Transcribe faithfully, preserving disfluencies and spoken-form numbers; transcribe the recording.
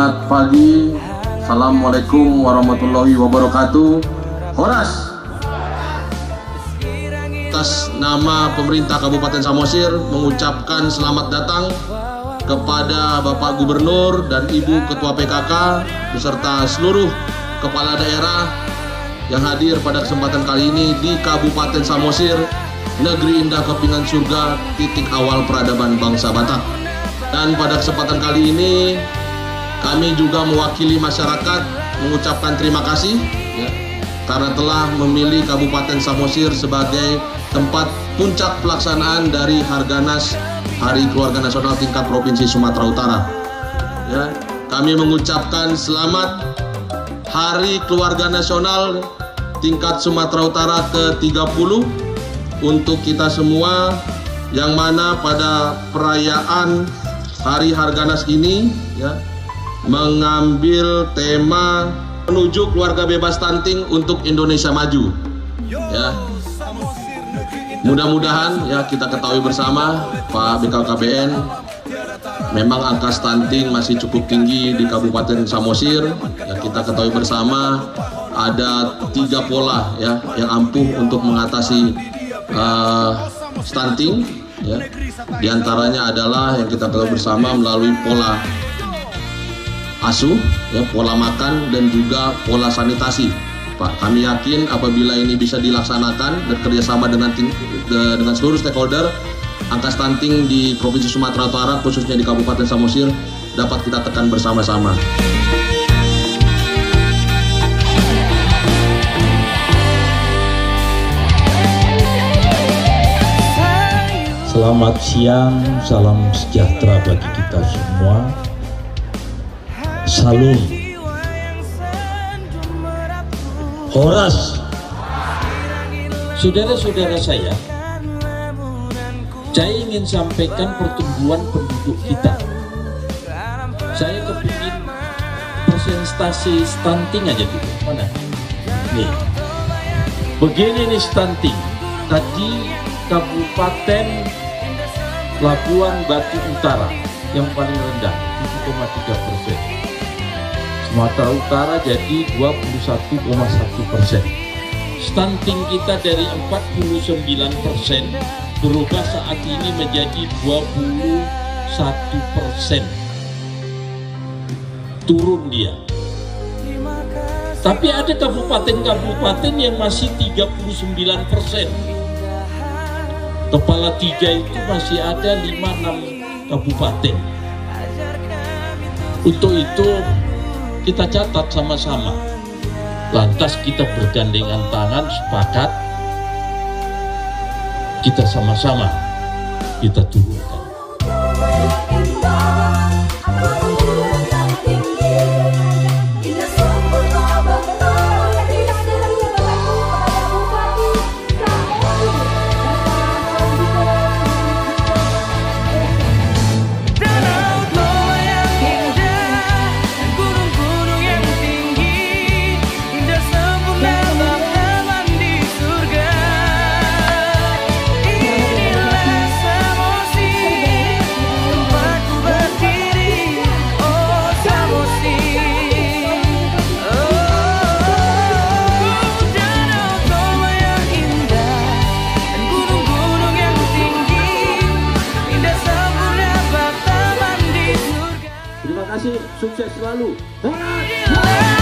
Selamat pagi, Assalamualaikum warahmatullahi wabarakatuh. Horas. Atas nama pemerintah Kabupaten Samosir mengucapkan selamat datang kepada Bapak Gubernur dan Ibu Ketua P K K beserta seluruh kepala daerah yang hadir pada kesempatan kali ini di Kabupaten Samosir, negeri indah kepingan surga, titik awal peradaban bangsa Batak. Dan pada kesempatan kali ini kami juga mewakili masyarakat mengucapkan terima kasih ya, karena telah memilih Kabupaten Samosir sebagai tempat puncak pelaksanaan dari Harganas Hari Keluarga Nasional tingkat Provinsi Sumatera Utara. Ya, kami mengucapkan selamat Hari Keluarga Nasional tingkat Sumatera Utara ke tiga puluh untuk kita semua, yang mana pada perayaan Hari Harganas ini ya, mengambil tema menuju keluarga bebas stunting untuk Indonesia maju. Ya, mudah-mudahan ya kita ketahui bersama Pak B K K B N, memang angka stunting masih cukup tinggi di Kabupaten Samosir. Ya, kita ketahui bersama ada tiga pola ya yang ampuh untuk mengatasi uh, stunting. Ya, di antaranya adalah yang kita ketahui bersama melalui pola asuh, ya, pola makan dan juga pola sanitasi. Pak, kami yakin apabila ini bisa dilaksanakan dan kerjasama dengan ting de dengan seluruh stakeholder, angka stunting di Provinsi Sumatera Utara khususnya di Kabupaten Samosir dapat kita tekan bersama-sama. Selamat siang, salam sejahtera bagi kita semua. Salam. Horas. Saudara-saudara saya, saya ingin sampaikan pertumbuhan penduduk kita. Saya kepingin presentasi stunting aja dulu. Mana? Nih. Begini nih stunting. Tadi Kabupaten Labuan Batu Utara yang paling rendah tujuh koma tiga persen. Sumatera Utara jadi dua puluh satu koma satu persen. Stunting kita dari empat puluh sembilan persen berubah saat ini menjadi dua puluh satu persen. Turun dia. Tapi ada kabupaten-kabupaten yang masih tiga puluh sembilan persen. Kepala tiga itu masih ada lima enam kabupaten. Untuk itu kita catat sama-sama. Lantas kita bergandengan tangan sepakat, kita sama-sama kita turunkan. Terima kasih, sukses selalu.